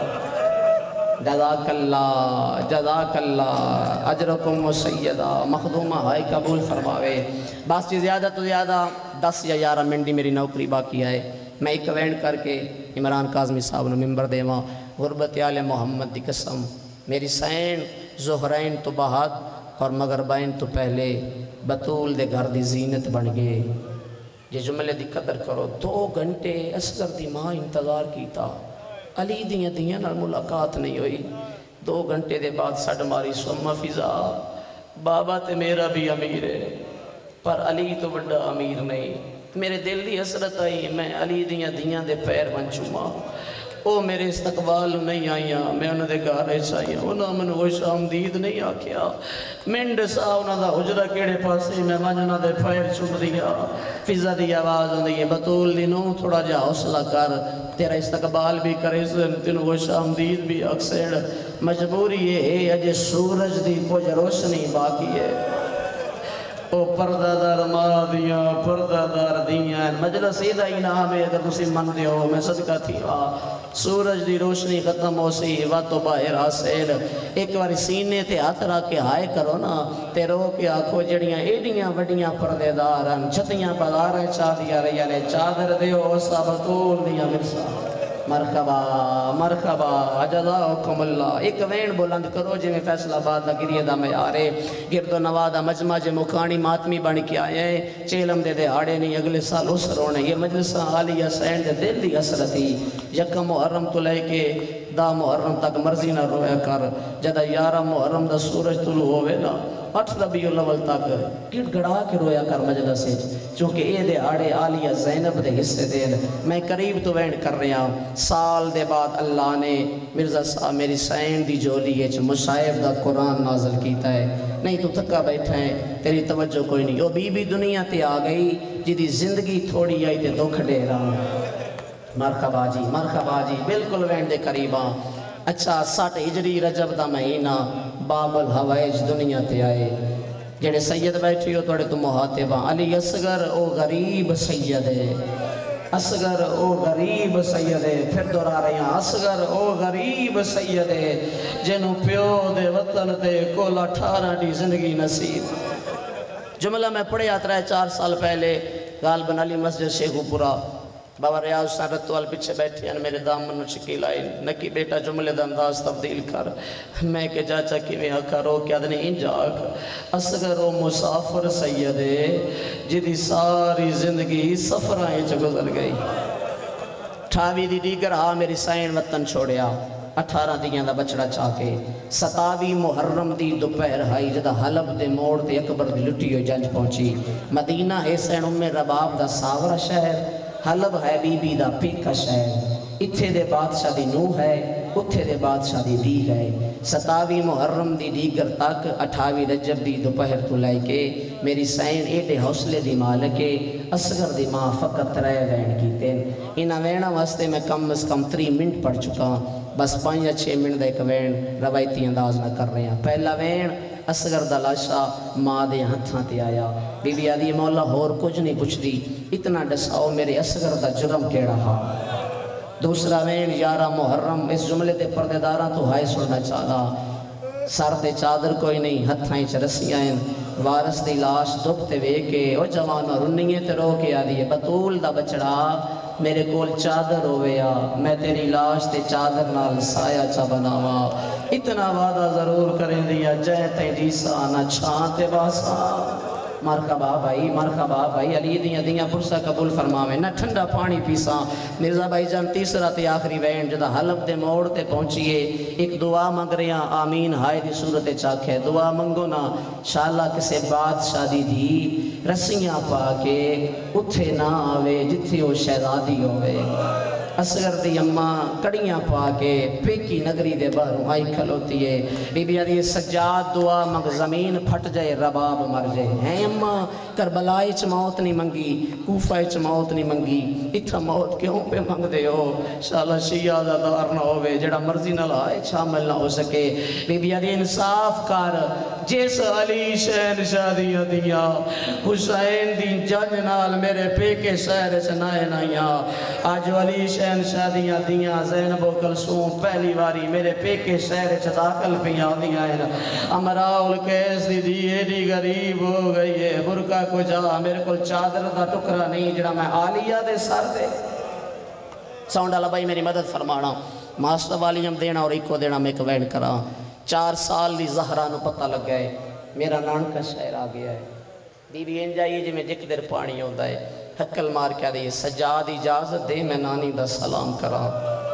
جزاک اللہ اجرکم و سیدہ مخدومہ ہائی قبول فرماوے بس چیز زیادہ تو زیادہ 10 یا 11 منٹ دی میری نوکری باقی ہے میں ایک وینڈ کر کے عمران کاظمی صاحب نے ممبر دے ماں غربت آل محمد دی قسم میری سین زہرین تو بعد اور مغربین تو پہلے بطول دے گھر دی زینت بن گئے یہ جملے دی قدر کرو 2 گھنٹے اصغر دی ماں انتظار کیتا علی دیاں نال ملاقات نہیں ہوئی 2 گھنٹے دے بعد سڑ ماری سوما فضا بابا تے میرا بھی امیر ہے پر علی تو بڑا امیر نہیں میرے دل دی حسرت آئی میں علی دیاں دے پیر بن چوما او میرے استقبال نہیں آئیاں میں انہوں دے گھارے چاہیاں انہوں نے خوش آمدید نہیں آکھیا منڈ سا انہوں دا حجرہ کیڑے پاسے میں انہوں دے پیر چھپ دیا فضا دی آواز ہوندی ہے بطول دی نو تھوڑا جا حوصلہ کر تیرا استقبال بھی کرے سن تینوں خوش آمدید بھی اکسیڑ مجبوری یہ ہے اجے سورج دی کچھ روشنی باقی ہے او پردہ دار ماں دیاں پردہ دار دیاں مجلس ایدہ انعام ہے اگر تسی من دے ہو میں صدقہ تھی سورج دی روشنی ختم ہو سی واتو باہر آسیل ایک باری سینے تے ہاتھ رکھ کے ہائے کرو نا تے رو کے آنکھو جڑیاں ایڈیاں وڈیاں پردے دارن چھتیاں بازاریں چاہ دیا رہی یعنی چادر دے ہو سا بطول دیا مرسا مرحبا جزاکم اللہ ایک وین بلند کرو جی میں فیصلہ آباد دا گریہ دا میارے گرد و نوادہ مجمع جے مکانی ماتمی بن کے آئے ہیں چیلم دے ہاڑے نہیں اگلے سال اس رونے یہ مجلسہ عالیہ سین دے دل دی حسرتی یکم محرم تو لے کے دا محرم تک مرضی نہ رویا کر جدہ 11 محرم دا سورج طلوع ہوئے نا 8 ربیع الاول تک گڑ گڑا کے رویا کر مجلس ہے چونکہ اے دے آڑے عالیہ زینب دے حصے دے میں قریب تو وینڈ کر رہا ہوں سال دے بعد اللہ نے مرزا صاحب میری سین دی جولی ہے مصائب دا قرآن نازل کیتا ہے نہیں تو تھکا بیٹھا ہے تیری توجہ کوئی نہیں او بی بی دنیا تے آ گئی جدی زندگی تھوڑی آئی تے دکھ دے رہا مرحبا جی بالکل وینڈ دے قریباں اچھا 60 ہجری رجب دا مہینہ باب الحوائج دنیا تے آئے جڑے سید بیٹھی ہو توڑے تو محاتبہ علی اصغر او غریب سید ہے اصغر او غریب سید ہے پھر دورا رہے ہیں اصغر او غریب سید ہے جنہوں پیو دے وطن تے کولا 18 دی زندگی نصیب جملہ میں پڑھے آتا ہے 4 سال پہلے غالباً علی مسجد شیخو پورا بابا ریاض حسین رتوال پیچھے بیٹھے ہیں میرے دامن نو شکیل آئی نکی بیٹا جملے دا انداز تبدیل کر میں کہ چاچا کی میں آکا رو کیا دنے انجا آکا اصغر و مسافر سید ہے جدی ساری زندگی سفرائیں چا گزر گئی 28 دی دیگر ہاں میری سائن وطن چھوڑیا 18 دیاں دا بچڑا چاہ کے 27 محرم دی دوپہر ہائی جدا حلب دے موڑ تے اکبر دی لٹی ہوئی جنج پہنچی مدینہ ہے سین ام رباب دا ساورہ شہر حلب ہے بی بی دا پیکا شہر اتھے دے بادشاہ دی نوح ہے اتھے دے بادشاہ دی دی ہے 27 محرم دی دیگر تک 28 رجب دی دوپہر تو لائے کے میری سین ایڈے حوصلے دی مالکے اصغر دی ماں فقط رہ وین کی تین انہا وینہ واسطے میں کم از کم 3 منٹ پڑھ چکا بس 5 یا 6 منٹ دا ایک وین روایتی انداز نہ کر رہے ہیں پہلا وین اصغر دا لاشا ماں دے ہتھاں تے آیا بی بی آدھی مولا ہور کچھ نہیں پوچھ دی اتنا ڈساؤ میرے اصغر دا جرم کیڑا ہا دوسرا وین 11 محرم اس جملے تے پردے داراں تو ہائے سننا چاہا سر تے چادر کوئی نہیں ہتھائیں چرسیاں ہیں وارث دی لاش دکھ تے وے کے او جوانو رنیے تے رو کے آدھی بطول دا بچڑا میرے کول چادر ہویا میں تیری لاش تے چادر نال سایہ چا بناوا اتنا وعدہ ضرور کریں دیا جے تے جیسا نہ چھان تے باسا مرحبا بھائی علی دیاں پرسہ قبول فرماویں نہ ٹھنڈا پانی پیساں مرزا بھائی جان تیسرا تے آخری وین جدا حلب دے موڑ تے پہنچیے ایک دعا مانگ رہے ہیں آمین ہائے دی صورت چاک ہے دعا منگو نا شاءاللہ کسے بادشاہ دی دی رسیاں پا کے اتھے نہ آوے جتھے وہ شہزادی ہوئے اصغر دی اماں کڑیاں پا کے پیکی نگری دے باہروں آئی کھلوتی ہے بی بی آدھی سجاد دعا مگ زمین پھٹ جائے رباب مر جائے ہیں اماں کربلائی چ موت نہیں منگی کوفہ چ موت نہیں منگی اتھا موت کیوں پہ منگ دے ہو شاءاللہ شیعہ دار نہ ہوئے جڑا مرضی نہ لائے شامل نہ ہو سکے بی بی آدھی انصاف کر جیس علی شہن شادیاں دیاں حسین دی جنج نال میرے پیکے شہر چنائے نائیاں آج علی شہن شادیاں دیاں زینب و کلثوم پہلی واری میرے پیکے شہر چ داخل پیاں دیاں امراؤ القیس دی ایڈی غریب ہو گئی ہے برکہ کو جا میرے کل چادر دا ٹکرا نہیں جڑا میں عالیہ دے سر دے ساؤنڈ اللہ بھائی میری مدد فرمانا ماسٹر والیم دینا اور ایک کو دینا میں ایک وین کرا 4 سال دی زہرہ نو پتہ لگ گئے میرا نان کا شہر آ گیا ہے بی بی انجائیے جی میں جک دیر پانی ہوتا ہے حکل مار کیا دے سجاد اجازت دے میں نانی دا سلام کرا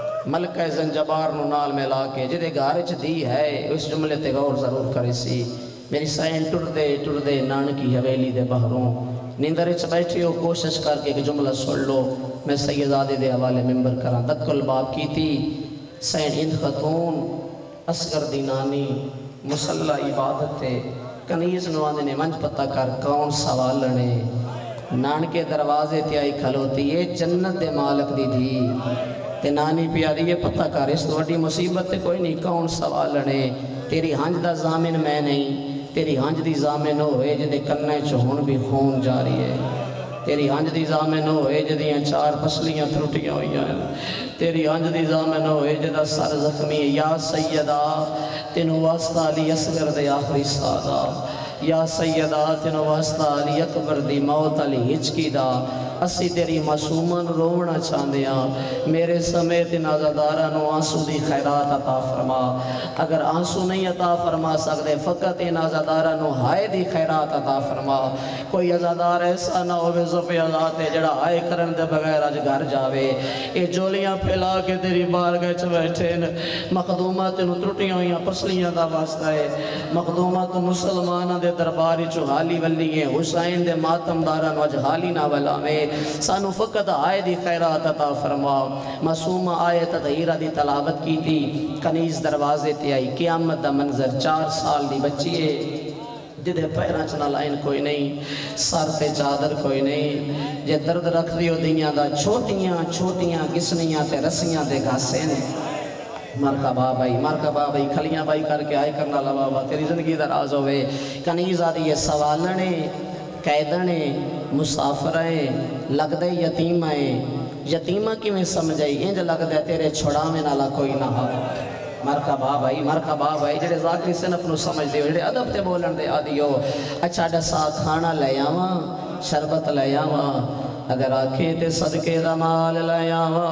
ملکہ زنجبار نو نال میں لا کے جدے گارچ دی ہے اس جملے تے غور ضرور کرے سی میری سائن ٹر دے نان کی حویلی دے بہروں نیندرے چ بیٹھے ہو کوشش کر کے ایک جملہ سن لو میں سیدادے دے حوالے ممبر کرا دکل باب کی تھی سین اند خاتون اصغر دی نانی مسلح عبادت تے کنیز نوانے نے منج پتہ کر کون سوال لنے نان کے دروازے تے آئی کھلوتی ہے جنت دے مالک دی دی تے نانی پیاری یہ پتہ کر اس وڈی مصیبت تے کوئی نہیں کون سوال لنے تیری ہنج دا زامن میں نہیں تیری ہنج دی زامن ہوئے جدے کننے چہون بھی خون جاری ہے تیری ہنج دی زامن ہوئے جدیاں 4 پسلیاں تھرٹیاں ہوئی ہیں تیری ہنج دی زامن ہوئے جدہ سر زخمی یا سیدہ تینو واسطہ علی اصغر دے آخری سادہ یا سیدہ تینو واسطہ علی اکبر دی موت علی ہچکی دا اسی تیری معصومن رونا چاندیاں میرے سمیت نازدارہ نو آنسو دی خیرات عطا فرما اگر آنسو نہیں عطا فرما سکتے فقط نازدارہ نو ہائے دی خیرات عطا فرما کوئی ازادار ایسا نہ ہوئے زفی ازاتے جڑا ہائے کرن دے بغیر آج گھر جاوے اے جولیاں پھیلا کے تیری بارگاہ چ بیٹھے مخدومات نو ترٹیاں ہویاں پسلیاں دا واسطہ ہے مخدومات مسلمانہ دے درباری چو حالی ولی ہیں حسین دے ماتم دارہ نو اج حالی نہ ولا میں سانو فقط آئے دی خیرات عطا فرما معصومہ آئے تدہیرہ دی تلاوت کی تھی کنیز دروازے تے آئی قیامت دا منظر 4 سال دی بچی ہے جدے پیران چنا لائن کوئی نہیں سر تے چادر کوئی نہیں جے درد رکھ دیو دیاں دا چھوٹیاں گسنیاں تے رسیاں دے گھاسے نے مرحبا بھائی کھلیاں بھائی کر کے آئے کرنا لبابا تیری زندگی دراز ہوئے کنیز آدھی یہ سوالنے قیدنے مسافریں لگ دے یتیمہ کی میں سمجھائی انج لگ دے تیرے چھڑا میں نالا کوئی نہ ہا مرحبا بھائی جڑے ذاکری صنف نو سمجھ دے جڑے ادب تے بولن دے آدھی ہو اچھا ڈسا کھانا لے آواں شربت لے آواں اگر آنکھیں تے صدقے دا مال لے آواں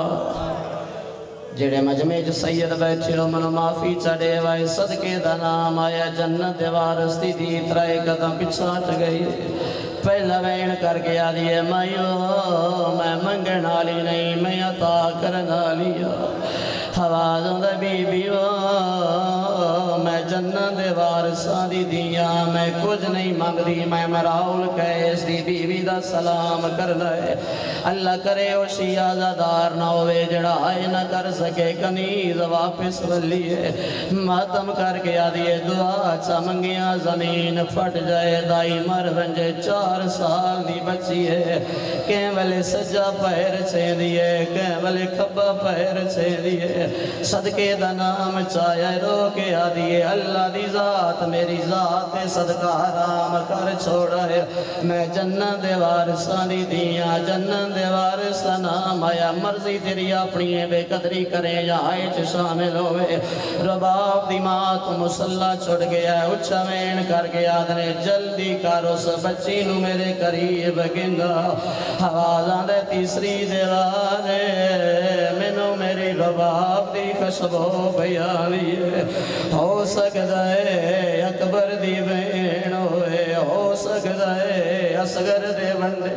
جڑے مجمع جو سید بیٹھے ہو منو معافی چڑھے وائے صدقے دا نام آیا جنت وارث دی دی ترائے قدم پچھاٹ گئی پہلا وین کر کے آدھی ہے میں منگن آلی نہیں میں عطا کرن آلی آوازوں دے بی بی میں جنت دے وارثاں دی دیاں میں کچھ نہیں مانگدی میں مراؤل قیس دی بی بی دا سلام کر لے اللہ کرے او شیعہ زادار نہ ہوئے جڑا آئے نہ کر سکے کنیز واپس ولیے ماتم کر کے آدھیے دعا چمنگیاں زمین پھٹ جائے دائی مر بنجے 4 سال دی بچی ہے کہیں والے سجا پہر چھے دیئے کہیں والے کھبا پہر چھے دیئے صدقے دا نام چاہے رو کے آدھیے اللہ دی ذات میری ذات صدقہ حرام کر چھوڑا ہے میں جنت دے وارثاں دی دیاں جنت دے وارثاں نام آیا مرضی تیری اپنی بے قدری کریں یا آئے چھ شامل ہوئے رباب دی ماں تو مسلح چھوڑ گیا اچھا وین کر گیا دنے جلدی کارو سا بچی نو میرے قریب گندا آوازاں دے تیسری دیوارے منو میری رباب دی خشبو بیانی ہو سکتا ہے اکبر دی بین ہوئے ہو سکتا ہے اصغر دے بندے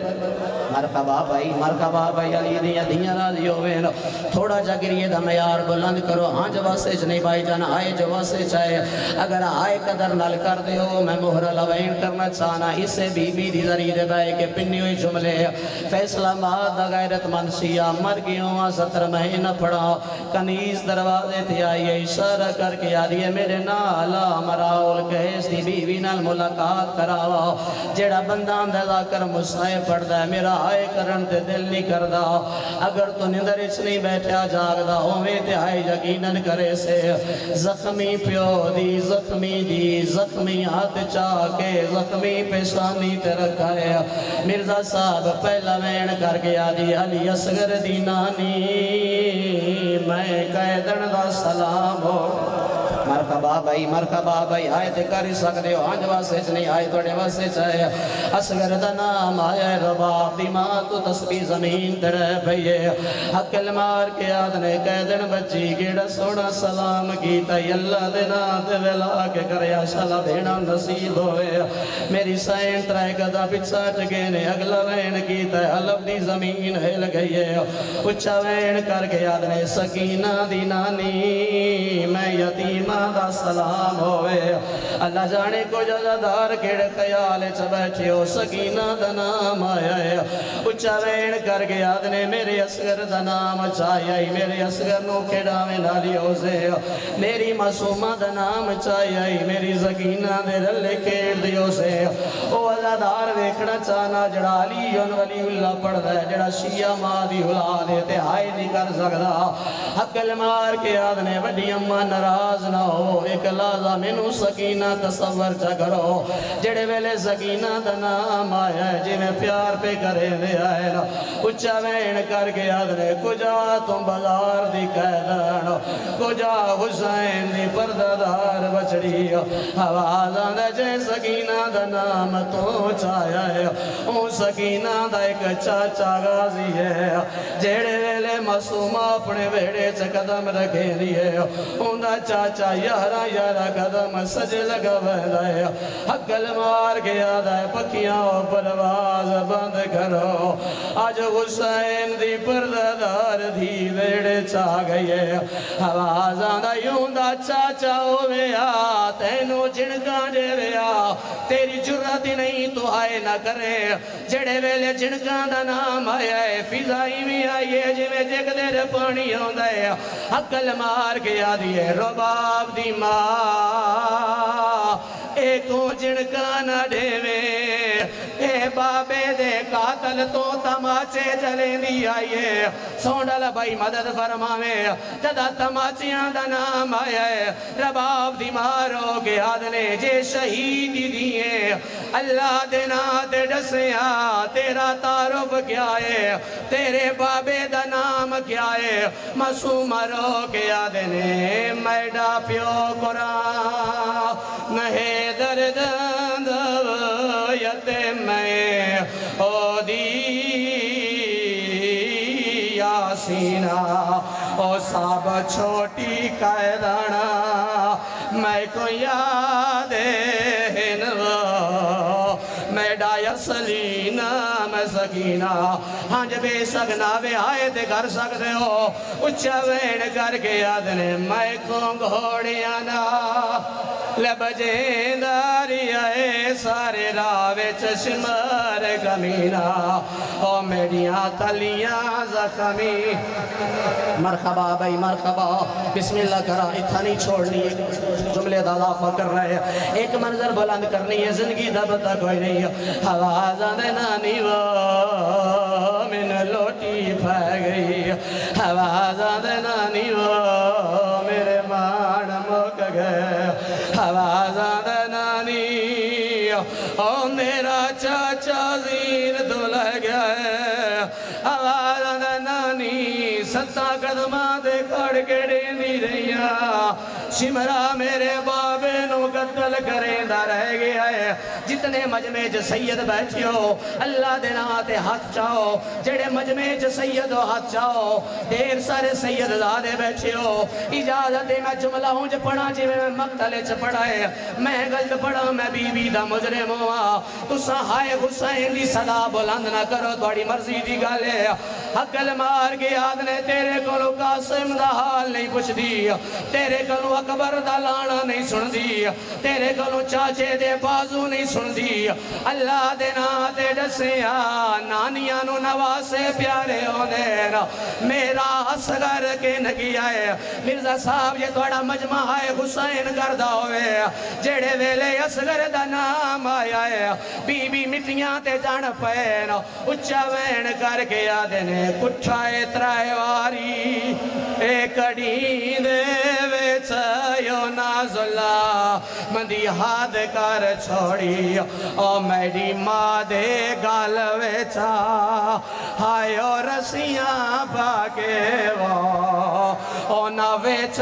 مرحبا بھائی علی دیاں راضی ہوئے تھوڑا جا گریے دا میار بلند کرو ہاں جواسے چ نہیں بھائی جانا آئے جواسے چاہے اگر آئے قدر نال کر دے ہو میں مہر لوین کرنا چاہنا اسے بی بی دی ذریعے دے بھائی کے پنی ہوئی جملے فیصلہ ماد غیرت منشیہ مر گیوں 70 مہینہ پڑھا کنیز دروازے تھے آئیے اشارہ کر کے آدھیے میرے نالا مراؤل کہیس دی بی بی نال ملاقات کراوا جیڑا بندان دے کر مسائے پڑھ دے میرا آئے کرن تے دل نہیں کردہ اگر تو نندر اچھ نہیں بیٹھا جاگ دا ہوئے تے آئے یقیناً کرے سے زخمی پیو دی زخمی ہاتھ چاکے زخمی پیشانی تے رکھائے مرزا صاحب پہلا وین کر گیا دی علی اصغر دی نانی میں قیدن دا سلام ہو مرحبا بھائی آئے تے کر سکتے ہو آنج واسے چ نہیں آئے توڑے واسے چاہے اصغر دا نام آئے رباب دی ماں تو تسبیح زمین تڑے بھئیے حقل مار کے آدھنے قیدن بچی گیڑا سوڑا سلام کیتا اللہ دے نات ویلا کے کریا شالا بھیڑا نصیب ہوئے میری سائن ترائے گدا پچھاٹ گینے اگلا وین کیتا حلب دی زمین ہل گئی ہے اچھا وین کر کے آدھنے سکینہ دی نانی میں یتیمہ دا سلام ہوئے اللہ جانے کو جزادار کیڑ خیال چ بیٹھے ہو سکینہ دا نام آیا ہے اچھا وین کر کے آدھنے میرے اصغر دا نام چاہیے میرے اصغر نو کھڑا میں نالی ہو سے میری معصومہ دا نام چاہیے میری سکینہ دے رلے کھیڑ دیو سے او عزادار ویکھنا چاہنا جڑا علی ولی اللہ پڑھ دے جڑا شیعہ ماں دی ہلا دیتے ہائے نہیں کر سکتا حقل مار کے آدھنے وڈی اممہ نراز نہ ہو ایک لازہ منو سکینہ تصور چا کرو جڑے ویلے سکینہ دا نام آیا ہے جی میں پیار پہ کرے دے آئے نا اچھا وین کر کے آدھنے کجا تم بازار دی قیدن کجا حسین دی پرددار بچڑی آوازاں دے جے سکینہ دا نام تو چاہیا ہے او سکینہ دا ایک چاچا غازی ہے جڑے ویلے معصومہ اپنے بیڑے چ قدم رکھے دیئے اون دا چاچا یارہ قدم سجے لگا بہدہ ہے حقل مار گیا دائے پکیاں پرواز بند کرو آج حسین دی پرددار دی ویڑے چاہ گئی ہے آوازاں دا یوں دا چاچا ہویا تینو جنگاں دے ویا تیری جرت نہیں تو آئے نہ کرے جڑے ویلے جنگاں دا نام آیا ہے فضائی میں آئیے جی میں جگ دیر پانی ہوں دے حقل مار گیا دیئے رباب دی ماں ایکو جنگاں نہ دے میں اے بابے دے قاتل تو تماچے جلیں دی آئیے سونڈل بھائی مدد فرماوے جدہ تماچیاں دا نام آئے رباب دی مارو کے آدھنے جے شہیدی دیئے اللہ دینا دے ڈسیاں تیرا تعارف کیا ہے تیرے بابے دا نام کیا ہے معصوم رو کے آدھنے میڈا پیو قرآن نہے دردند میں او دی یاسینہ او صاحب چھوٹی قیدانہ میں کو یاد ہے میڈا یسلینا میں سکینہ ہنج بے سگنا وے آئے دے کر سکتے ہو اچھا وین کر کے آدھنے میں کوں گھوڑیاں نا لبجیں داری آئے سارے راوے چشمار کمینہ او میڈیاں تلیاں زخمی مرحبا بھائی مرحبا بسم اللہ کرا اتھا نہیں چھوڑنی جملے دا اضافہ کر رہے ہیں ایک منظر بلند کرنی ہے زندگی دا بتا کوئی نہیں ہے حوازہ دے نانی وہ من لوٹی پھا گئی حوازہ دے نانی وہ میرے مان مک گئے حوازہ دے نانی او میرا چاچا زین دھلا گیا ہے حوازہ دے نانی ستا قدمہ دے کھڑ کے ڈیندی رہیا شمرا میرے بابے نو قتل کریں دا رہ گیا ہے جتنے مجمع جو سید بیٹھے ہو اللہ دینا تے ہاتھ چاہو جڑے مجمع جو سید ہو ہاتھ چاہو دیر سارے سید زادے بیٹھے ہو اجازت میں جملہ ہوں جو پڑھا جی میں مقتلے چھ پڑھا ہے میں غلط پڑھا میں بی بی دا مجرم ہوا تو سہائے حسین دی صدا بلند نہ کرو توڑی مرضی دی گالے حقل مار کے آدھنے تیرے کلو قاسم دا حال نہیں پوچھ دی تیرے کلو اکبر دا لانا نہیں سن دی تیرے کلو چاچے دے بازو نہیں سن دی اللہ دے ناتے ڈسیا نانیاں نو نواسے پیارے ہونے میرا اصغر کے نگی آئے مرزا صاحب یہ توڑا مجمع آئے حسین کردہ ہوئے جڑے ویلے اصغر دا نام آیا ہے بی بی مٹیاں تے جان پین اچھا وین کر کے آدھنے کٹھائے ترائے واری ایک اڈین دے ویچایو نازلہ مندی ہاتھ کر چھوڑی او میڈی ماں دے گال ویچا ہائیو رسیاں پاکے وہ او نہ ویچ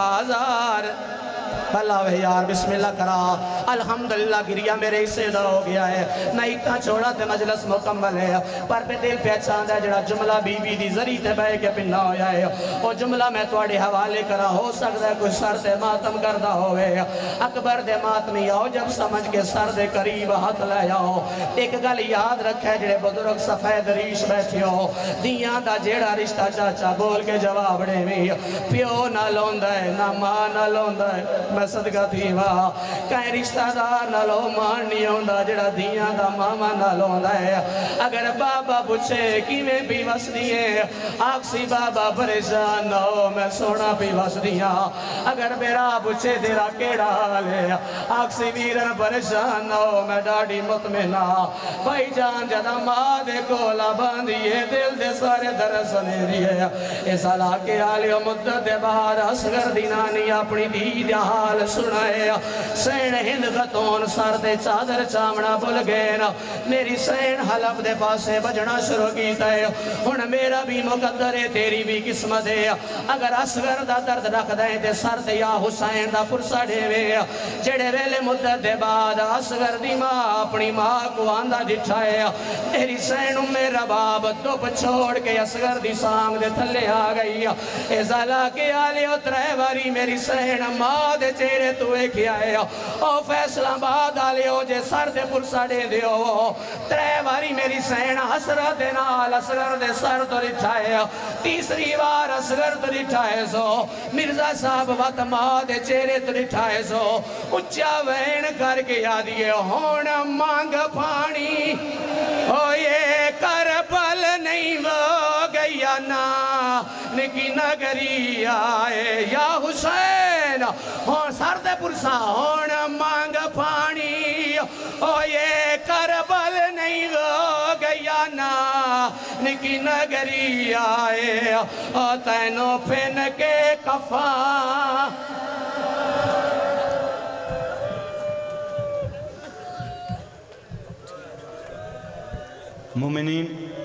بازار اللہ وے یار بسم اللہ کرا الحمدللہ گریا میرے اسے دا ہو گیا ہے میں اتنا چھوڑا تے مجلس مکمل ہے پر پہ دل پہچان ہے جڑا جملہ بی بی دی ذریع تے بے کے پنہ ہویا ہے وہ جملہ میں توڑے حوالے کرا ہو سکتا ہے کوئی سر تے ماتم کردہ ہوئے اکبر دے ماتمی آؤ جب سمجھ کے سر دے قریب ہاتھ لے جاؤ ایک گل یاد رکھے جڑے بزرگ سفید ریش بیٹھے ہو دیاں دا جیڑا رشتہ چاچا بول کے جواب دے میں پیو نہ لوندہ ہے نہ ماں نہ لوندہ ہے صدقہ تھیوا کہیں رشتہ دار نہ لو مان نہیں ہوندہ جڑا دیاں دا ماما نہ لوندہ ہے اگر بابا پوچھے کی میں بھی وس دیئے آکسی بابا پریشان نہ ہو میں سونا بھی وس دیاں اگر میرا پوچھے تیرا کیڑا حال ہے آکسی ویرن پریشان نہ ہو میں ڈاڑی مطمئنہ بھائی جان جدہ ماں دے کولا باندھیے دل دے سارے درسنے دیئے اس علاقے آلیو مدت بعد اصغر دینانی اپنی دید حال سنائے سین ہند خطون سر دے چادر چامنا بھول گئے میری سین حلب دے پاسے بجنا شروع کیتا ہے ہن میرا بھی مقدر ہے تیری بھی قسمت ہے اگر اصغر دا درد رکھ دیں تے سر دے یا حسین دا پرسا ڈھیوے جڑے ویلے مدت دے بعد اصغر دی ماں اپنی ماں کو آندہ دٹھائے میری سین میرا باب دپ چھوڑ کے اصغر دی سانگ دے تھلے آ گئی ازالہ کے آلے اترے واری میری سین ماں دے چہرے توے کیا ہے او فیصلہ باد آلے ہو جے سر دے پرسا دے دیو ترے باری میری سین حسرت نال اصغر دے سر تو رٹھائے تیسری بار اصغر تو رٹھائے سو مرزا صاحب وقت ماں دے چہرے تو رٹھائے سو اچھا وین کر کے یادیے ہون مانگ پانی او یہ کربل نہیں وہ گیا نا نکی نگری آئے یا حسین ہون سر دے پرسا ہون مانگ پانی او یہ کربل نہیں وہ گیا نا نکی نگری آئے او تینوں پھن کے کفاں مومنین